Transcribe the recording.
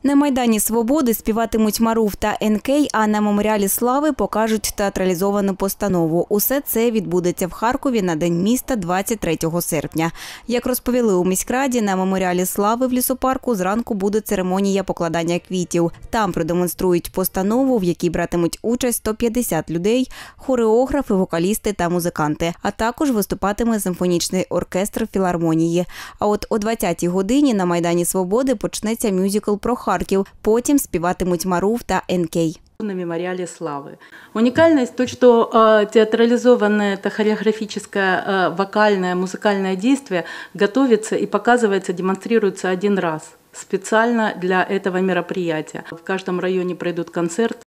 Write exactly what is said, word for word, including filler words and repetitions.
На Майдані Свободи співатимуть Марув та ен кей, а на Меморіалі Слави покажуть театралізовану постанову. Усе це відбудеться в Харкові на День міста двадцять третього серпня. Як розповіли у міськраді, на Меморіалі Слави в лісопарку зранку буде церемонія покладання квітів. Там продемонструють постанову, в якій братимуть участь сто п'ятдесят людей, хореографи, вокалісти та музиканти. А також виступатиме симфонічний оркестр філармонії. А от о двадцятій годині на Майдані Свободи почнеться мюзикл про Харків. Потім співатимуть Марув та ен кей. На Мемориале Славы. Уникальность то, что э, театрализованное, это хореографическое, э, вокальное, музыкальное действие готовится и показывается, демонстрируется один раз специально для этого мероприятия. В каждом районе пройдут концерт.